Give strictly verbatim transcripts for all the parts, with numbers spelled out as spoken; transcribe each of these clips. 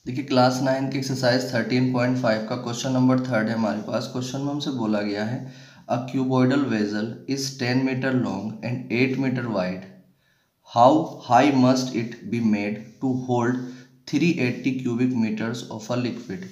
देखिए class nine की exercise thirteen point five का क्वेश्चन नंबर थर्ड है हमारे पास। क्वेश्चन में हमसे बोला गया है a cuboidal vessel is ten metre long and eight metre wide, how high must it be made to hold three eighty cubic metres of a liquid.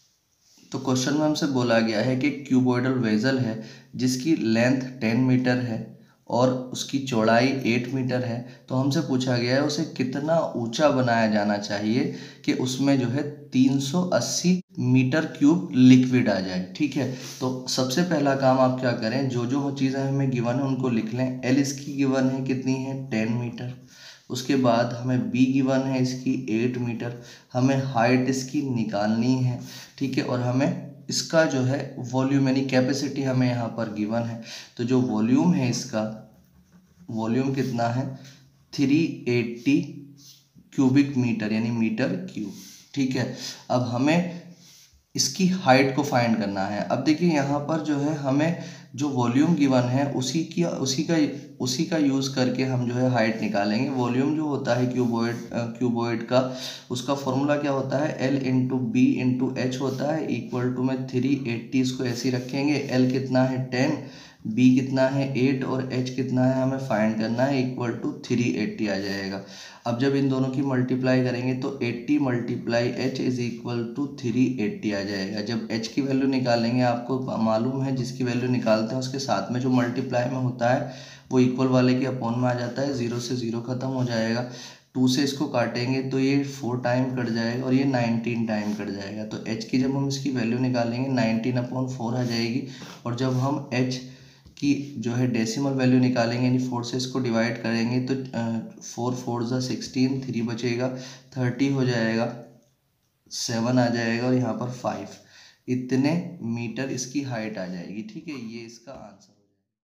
तो क्वेश्चन में हमसे बोला गया है कि क्यूबॉइडल वेजल है जिसकी लेंथ टेन मीटर है और उसकी चौड़ाई एट मीटर है। तो हमसे पूछा गया है उसे कितना ऊंचा बनाया जाना चाहिए कि उसमें जो है तीन सौ अस्सी मीटर क्यूब लिक्विड आ जाए। ठीक है, तो सबसे पहला काम आप क्या करें, जो जो चीज़ें हमें गिवन है उनको लिख लें। एल इसकी गिवन है कितनी है, टेन मीटर। उसके बाद हमें बी गिवन है इसकी एट मीटर। हमें हाइट इसकी निकालनी है। ठीक है, और हमें इसका जो है वॉल्यूम यानी कैपेसिटी हमें यहाँ पर गिवन है। तो जो वॉल्यूम है इसका, वॉल्यूम कितना है, थ्री एट्टी क्यूबिक मीटर यानी मीटर क्यूब। ठीक है, अब हमें इसकी हाइट को फाइंड करना है। अब देखिए यहाँ पर जो है हमें जो वॉल्यूम गिवन है उसी की उसी का उसी का यूज़ करके हम जो है हाइट निकालेंगे। वॉल्यूम जो होता है क्यूबॉइड क्यूबॉइड का, उसका फॉर्मूला क्या होता है, L into B into H होता है, इक्वल टू में थ्री एट्टी, इसको ऐसे ही रखेंगे। एल कितना है टेन, बी कितना है एट और एच कितना है हमें फाइंड करना है, इक्वल टू थ्री एट्टी आ जाएगा। अब जब इन दोनों की मल्टीप्लाई करेंगे तो eighty multiply H is equal to three eighty आ जाएगा। जब एच की वैल्यू निकालेंगे, आपको मालूम है जिसकी वैल्यू निकालते हैं उसके साथ में जो मल्टीप्लाई में होता है वो इक्वल वाले के अपॉन में आ जाता है, जीरो से जीरो खत्म हो जाएगा। टू से इसको काटेंगे तो ये फोर टाइम कट जाएगा और ये नाइनटीन टाइम कट जाएगा। तो एच की जब हम इसकी वैल्यू निकालेंगे नाइनटीन अपॉन फोर आ जाएगी। और जब हम एच की जो है डेसिमल वैल्यू निकालेंगे यानी फोर से इसको डिवाइड करेंगे तो फोर फोर ज़ा सिक्सटीन, थ्री बचेगा, थर्टी हो जाएगा, सेवन आ जाएगा और यहाँ पर फाइव, इतने मीटर इसकी हाइट आ जाएगी। ठीक है, ये इसका आंसर।